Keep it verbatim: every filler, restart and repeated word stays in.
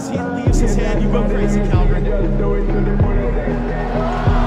as he leaves his hand, you go crazy, Calvin.